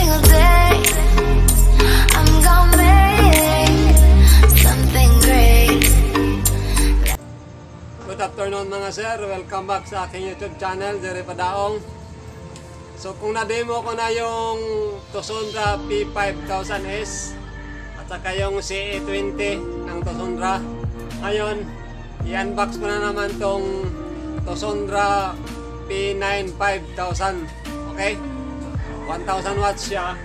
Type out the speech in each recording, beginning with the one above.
single day I'm gonna make something great. Good afternoon mga sir, welcome back sa aking YouTube channel, Jerry Padaong. So kung na-demo ko na yung Tosondra P5000S at saka yung CE20 ng Tosondra, ngayon i-unbox ko na naman tong Tosondra P95000. Okay? 1000 watts siya.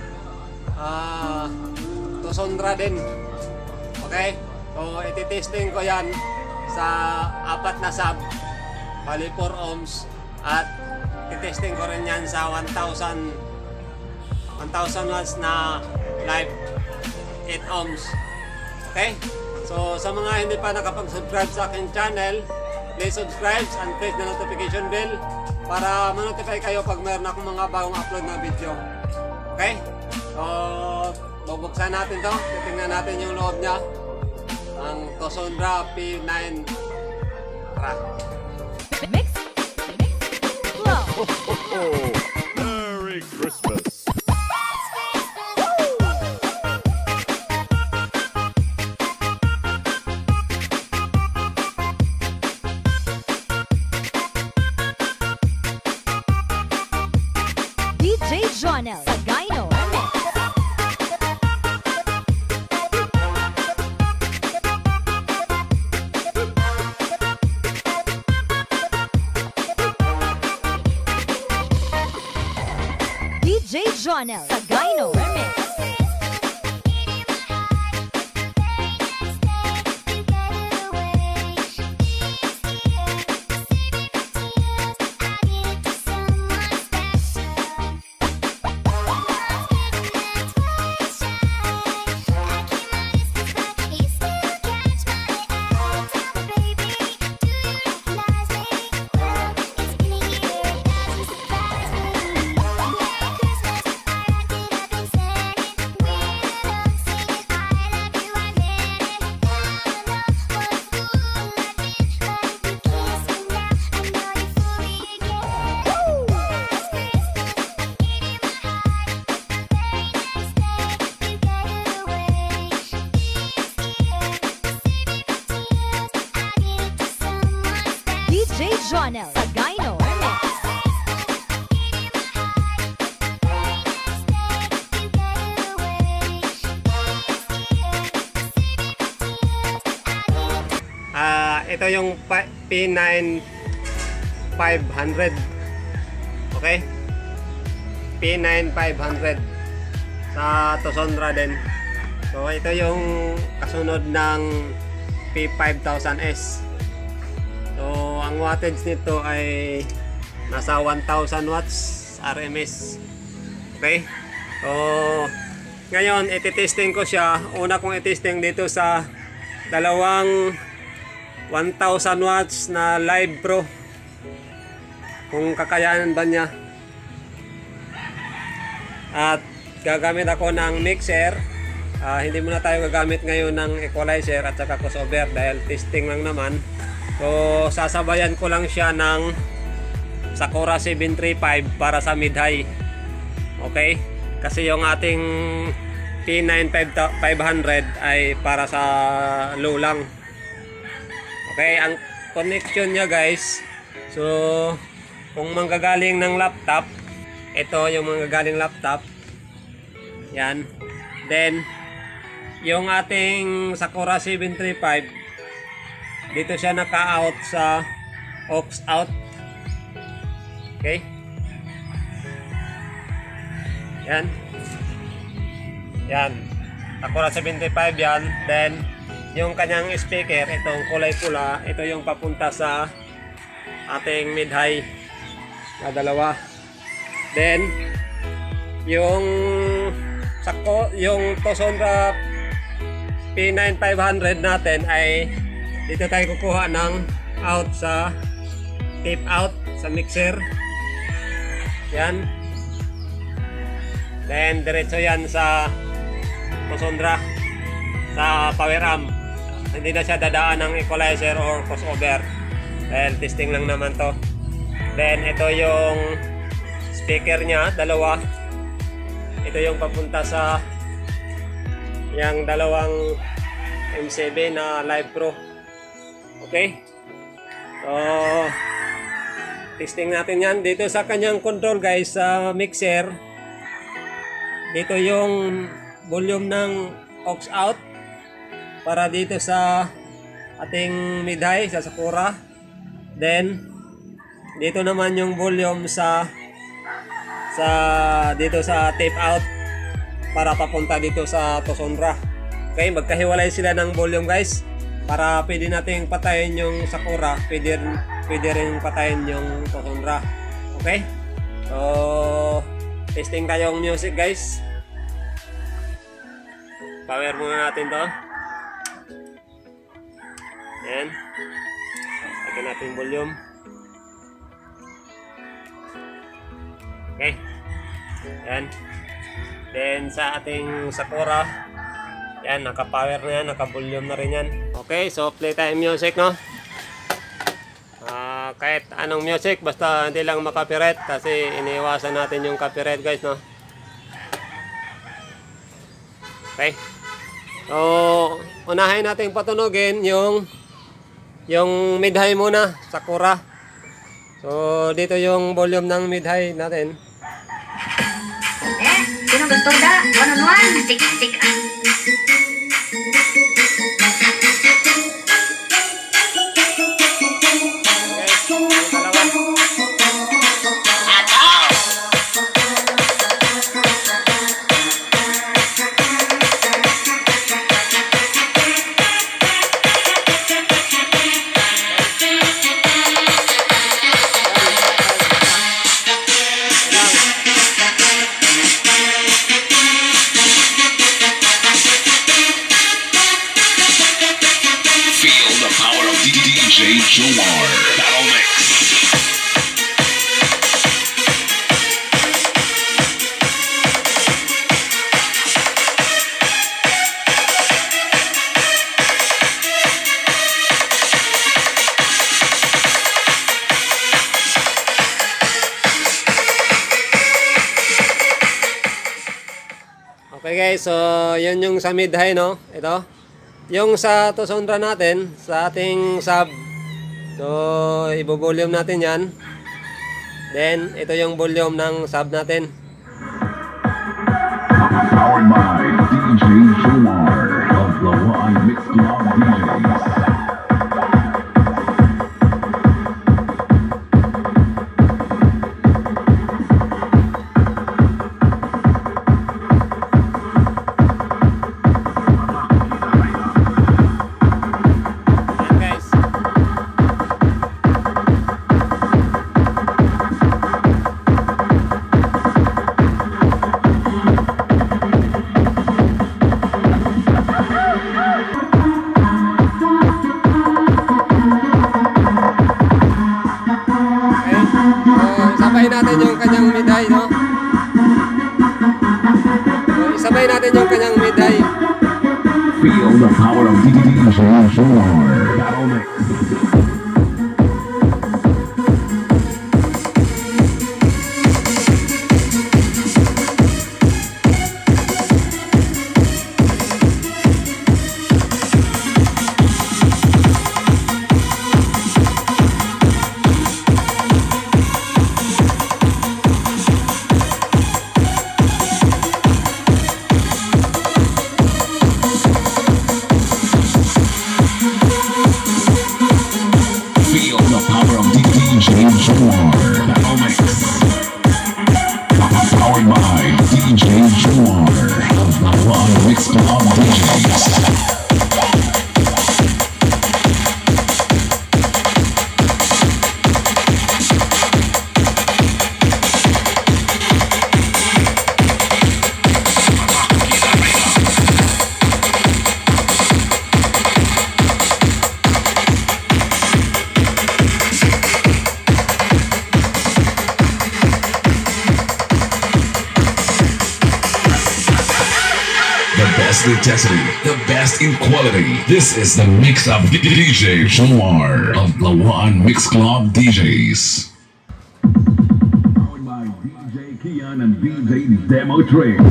Tosondra din. Okay? So iti-testing ko yan sa 4 na sub, bali 4 ohms, at i-testing ko rin yan sa 1000 watts na live 8 ohms. Okay? So sa mga hindi pa nakapag-subscribe sa aking channel, please subscribe and click the notification bell para ma-notify kayo pag mayroon akong mga bagong upload na video. Okay? So bubuksan natin to, titingnan natin yung loob niya, ang Tosondra P9. Mix. Flow. Merry Christmas. DJ Jonel Sagayno Remix. DJ Jonel Sagayno Remix. DJ Jonel Sagayno Remix. Ito yung P9 500. Okay? P9 500 sa Tosondra din. So ito yung kasunod ng P5000S. So ang wattage nito ay nasa 1000 watts RMS. Okay? So ngayon iti-testing ko siya. Una kong i-testing dito sa dalawang 1000 watts na Live Pro, kung kakayanan ba niya. At gagamit ako ng mixer. Hindi muna tayo gagamit ngayon ng equalizer at saka crossover dahil testing lang naman. So sasabayan ko lang siya ng Sakura 735 para sa mid-high. Okay? Kasi yung ating P9 500 ay para sa low lang. Okay, ang connection niya guys, so kung manggagaling ng laptop, ito yung manggagaling laptop, yan. Then yung ating Sakura 735, dito siya naka-out sa aux out. Okay, yan, Sakura 735 yan. Then yung kanyang speaker, itong kulay pula, ito yung papunta sa ating mid-high na dalawa. Then yung Tosondra P9 500 natin ay dito tayo kukuha ng out sa tape out sa mixer. Yan. Then diretso yan sa Tosondra sa power amp. Hindi na siya dadaan ng equalizer or crossover dahil testing lang naman to. Then ito yung speaker niya, dalawa. ito yung papunta sa yung dalawang M7 na Live Pro. Okay? So, testing natin yan. Dito sa kanyang control guys, sa mixer, dito yung volume ng aux out para dito sa ating mid-high sa Sakura. Then, dito naman yung volume dito sa tape out para papunta dito sa Tosondra. Okay, magkahiwalay sila ng volume guys para pwede nating patayin yung Sakura, pwede rin patayin yung Tosondra. Okay, so testing tayong music guys. Power muna natin to. Ayan, lagyan natin volume. Okay, yan. Then sa ating Sakura, yan, naka-power na yan, naka-volume na rin yan. Okay, so play time music, no? Kahit anong music, basta hindi lang makapiright kasi iniiwasan natin yung copyright guys, no? Okay, so unahin natin patunogin yung mid-high muna, Sakura. So dito yung volume ng mid-high natin. Sino gusto da? One-on-one? Sik-sik. DJ Jomar Battle Mix. Okay guys, so yun yung sa mid-high, no? Ito. Yung sa Tosondra natin, sa ating sub. So, ibo-volume natin yan. Then, ito yung volume ng sub natin. Powered by DJ Jomar of Lawan Mix Club DJs. Isabay natin yung kanyang mid-high, no? Isabay natin yung kanyang mid-high. Feel the power of DJ Jomar Battle Mix. Powered by DJ Jomar of Lawan Mix Club DJs. Intensity, the best in quality. This is the mix of DJ Jomar of Lawan Mix Club DJs. Powered by by DJ Kian and DJ Demo Trick.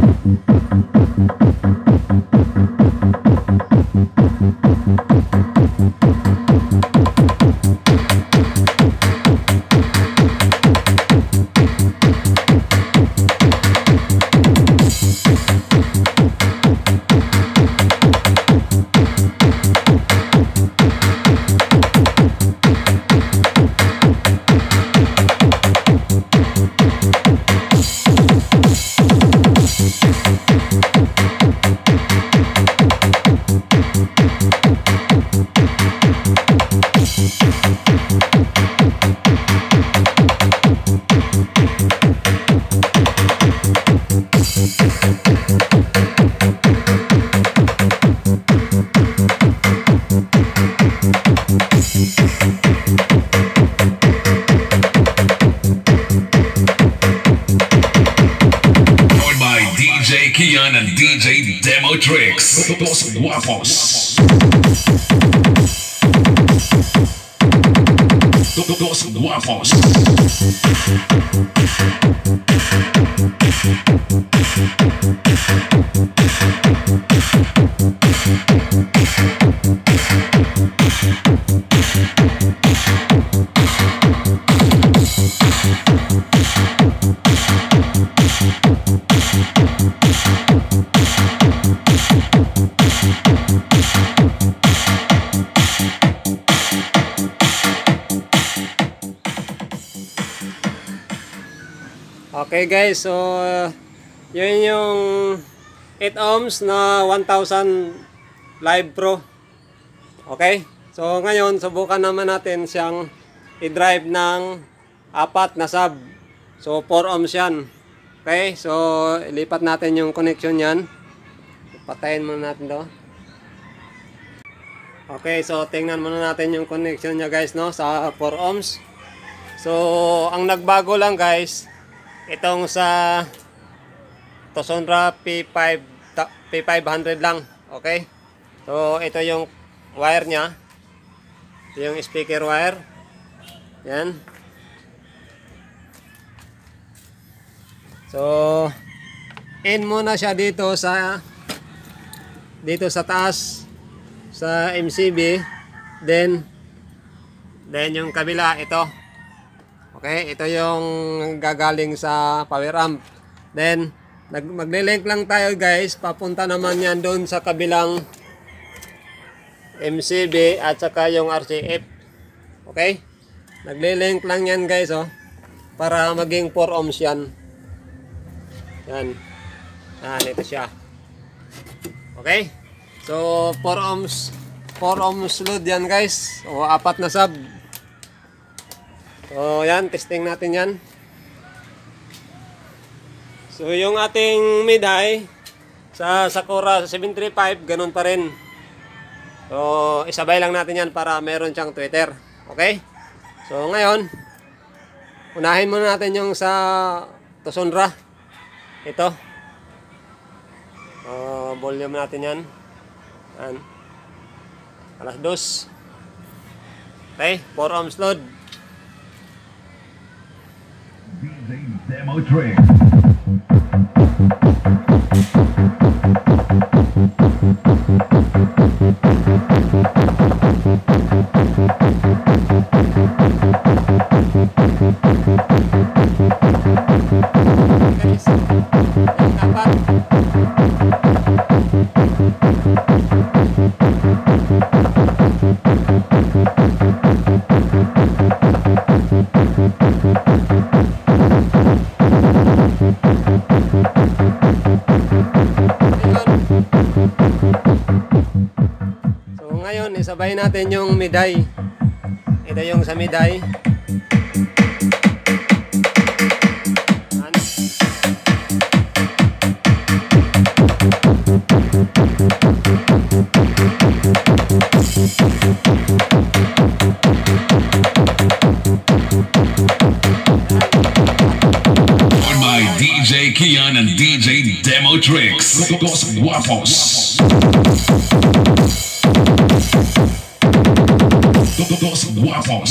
Kian and DJ Demo Tricks. Los guapos. Los guapos. Okay guys, so yun yung 8 ohms na 1000 Live Pro. Okay, so ngayon subukan naman natin siyang i-drive ng 4 na sub. So 4 ohms yan. Okay, so ilipat natin yung connection yan. Patayin muna natin to. Okay, so tingnan muna natin yung connection nya guys, no, sa 4 ohms. So ang nagbago lang guys, itong sa Tosonra P500 lang. Okay, so ito yung wire nya, ito yung speaker wire yan. So in muna siya dito sa taas sa MCB, then yung kabila ito. Okay, ito yung gagaling sa power amp. Then magle-link lang tayo guys, papunta naman yan doon sa kabilang MCB at saka yung RCF. Okay, nagle-link lang yan guys, oh, para maging 4 ohms yan. Yan, ito siya. Okay, so 4 ohms load yan guys, o 4 na sub. So yan, testing natin yan. So yung ating mid-high sa Sakura 735, ganun pa rin. So isabay lang natin yan para meron siyang tweeter. Okay, so ngayon unahin muna natin yung sa Tosonra. Ito, volume natin yan. Yan, alas 2. Okay, 4 ohms load. DJ Demo Trick. Guys, yung dapat isabay natin yung miday. Ito yung sa miday. On by DJ Kian and DJ Demo Tricks. Los guapos. Dos guapos.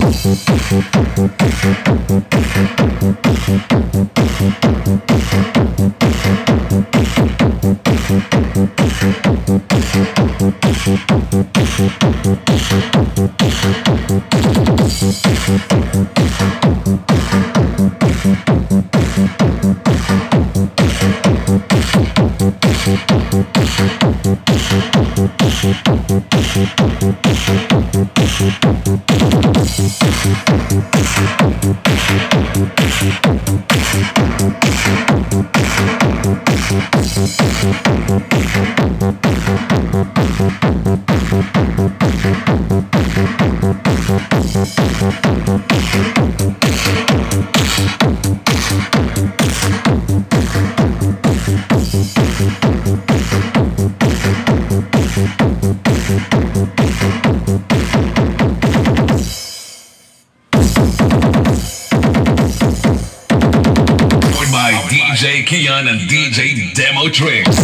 By DJ Kian and DJ Demo Tricks.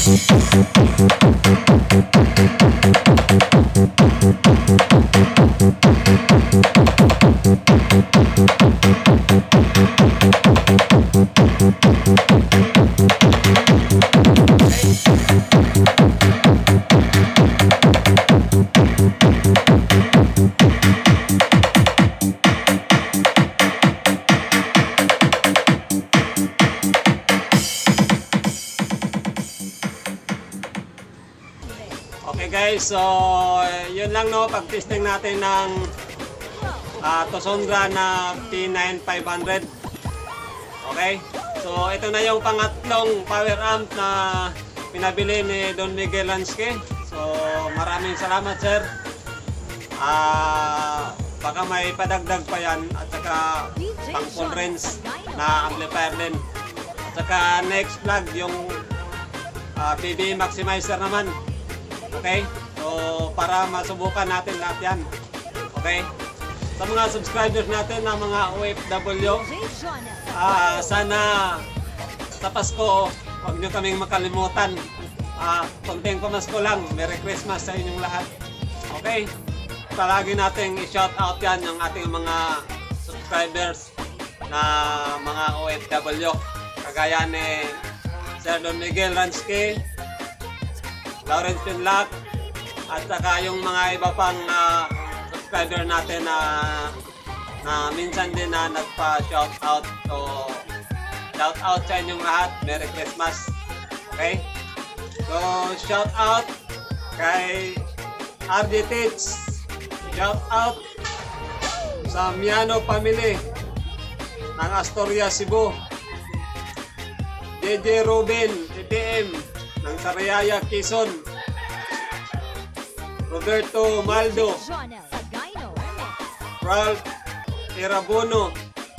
Okay guys, so yun lang no, pag-testing natin ng Tosondra na P9500. Okay, so ito na yung pangatlong power amp na pinabili ni Don Miguel Lansky. So maraming salamat sir. Baka may padagdag pa yan at saka pang full range na amplifier din. At saka next vlog yung PB maximizer naman. Okay? So, para masubukan natin lahat yan. Okay? Sa mga subscribers natin na mga OFW, sana sa Pasko, huwag nyo kaming makalimutan. Konting pamasko lang. Merry Christmas sa inyong lahat. Okay? Palagi nating i-shout out yan yung ating mga subscribers na mga OFW. Kagaya ni Sir Don Miguel Lansky, Lawrence Pinlac, at saka yung mga iba pang subscriber natin na minsan din na nagpa-shoutout. So, shoutout sa inyong lahat. Merry Christmas. Okay? So, shoutout kay RJ Tits. Shoutout sa Miano Family ng Astoria, Cebu. JJ Ruben, ETM ng Sariaya, Quezon. Roberto Maldo, Ralph Irabono,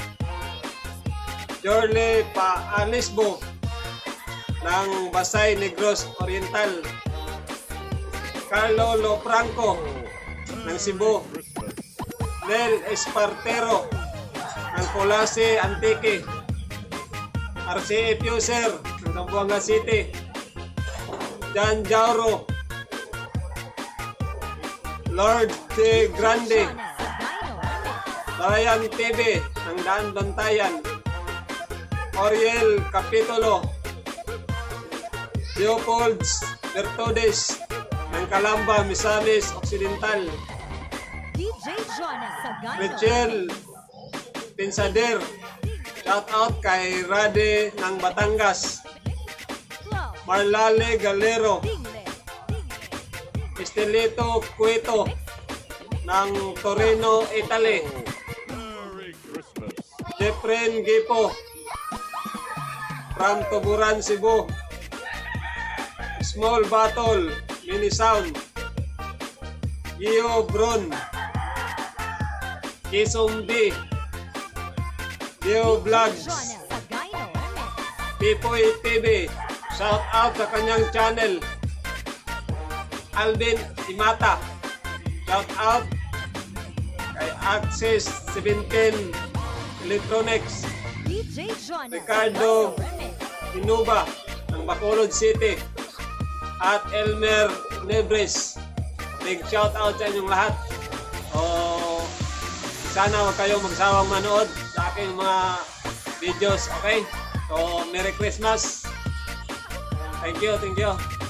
Jorle Paalisbo ng Basay, Negros Oriental. Carlo Lofranco ng Cebu. Nel Espartero ng Colase, Antique. RCA Fuser ng Zamboanga City. Jan Jauro, Lord de Grande, Ryan TV ng Daan Bantayan, Oriel Capitolo, Leopold Bertodes ng Calamba, Misamis Occidental, Michelle Pinsader, shout out kay Rade ng Batangas, Marlale Galero, Estelito Cueto ng Torino, Italy, Jefren Gipo from Tuburan, Cebu, Small Battle, Mini Sound, Gio Bron, Kisumbi, Gio Vlogs, Pipoy TV, shout out sa kanyang channel. Alvin Imata, shout out kay Access 17 Electronics, Ricardo Inuba ng Bacolod City, at Elmer Nebres. Big shout out sa inyong lahat. O, sana huwag kayong magsawang manood sa aking mga videos, okay? So, Merry Christmas! Thank you, thank you!